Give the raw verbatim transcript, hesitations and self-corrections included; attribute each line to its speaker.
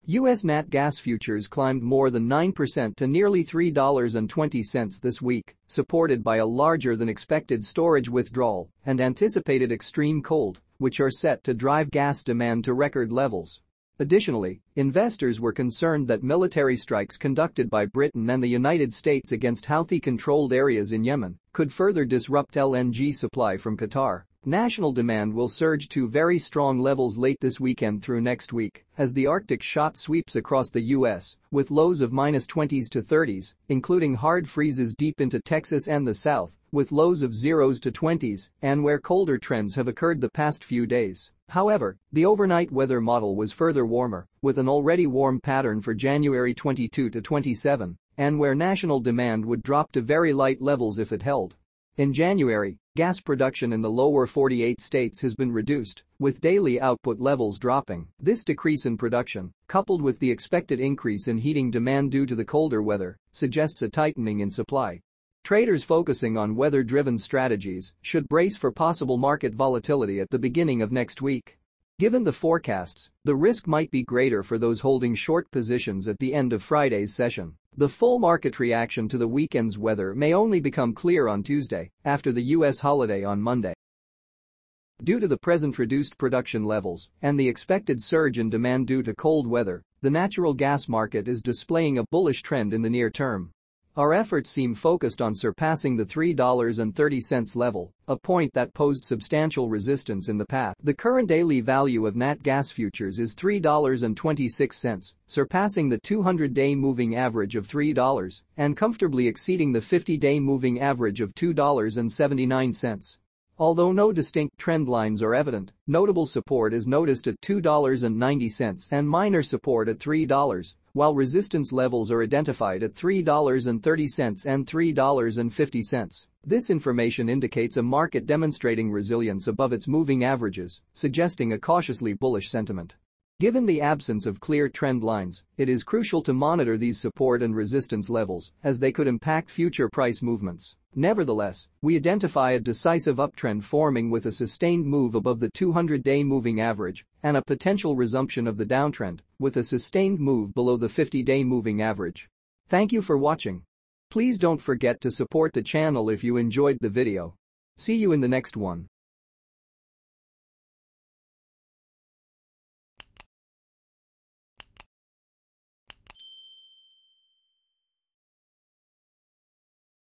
Speaker 1: U S nat gas futures climbed more than nine percent to nearly three dollars and twenty cents this week, supported by a larger-than-expected storage withdrawal and anticipated extreme cold, which are set to drive gas demand to record levels. Additionally, investors were concerned that military strikes conducted by Britain and the United States against Houthi-controlled areas in Yemen could further disrupt L N G supply from Qatar. National demand will surge to very strong levels late this weekend through next week as the Arctic shock sweeps across the U S, with lows of minus twenties to thirties, including hard freezes deep into Texas and the South, with lows of zeros to twenties, and where colder trends have occurred the past few days. However, the overnight weather model was further warmer, with an already warm pattern for January twenty-second to twenty-seventh, and where national demand would drop to very light levels if it held. In January, gas production in the lower forty-eight states has been reduced, with daily output levels dropping. This decrease in production, coupled with the expected increase in heating demand due to the colder weather, suggests a tightening in supply. Traders focusing on weather-driven strategies should brace for possible market volatility at the beginning of next week. Given the forecasts, the risk might be greater for those holding short positions at the end of Friday's session. The full market reaction to the weekend's weather may only become clear on Tuesday, after the U S holiday on Monday. Due to the present reduced production levels and the expected surge in demand due to cold weather, the natural gas market is displaying a bullish trend in the near term. Our efforts seem focused on surpassing the three dollars and thirty cents level, a point that posed substantial resistance in the past. The current daily value of nat gas futures is three dollars and twenty-six cents, surpassing the two hundred day moving average of three dollars and comfortably exceeding the fifty day moving average of two dollars and seventy-nine cents. Although no distinct trend lines are evident, notable support is noticed at two dollars and ninety cents and minor support at three dollars, while resistance levels are identified at three dollars and thirty cents and three dollars and fifty cents. This information indicates a market demonstrating resilience above its moving averages, suggesting a cautiously bullish sentiment. Given the absence of clear trend lines, it is crucial to monitor these support and resistance levels, as they could impact future price movements. Nevertheless, we identify a decisive uptrend forming with a sustained move above the two hundred day moving average and a potential resumption of the downtrend with a sustained move below the fifty day moving average. Thank you for watching. Please don't forget to support the channel if you enjoyed the video. See you in the next one.